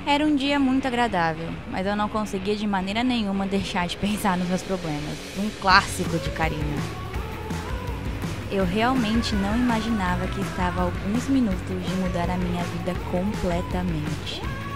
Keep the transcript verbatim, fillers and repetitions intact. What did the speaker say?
Era um dia muito agradável, mas eu não conseguia de maneira nenhuma deixar de pensar nos meus problemas. Um clássico de Karina. Eu realmente não imaginava que estava a alguns minutos de mudar a minha vida completamente.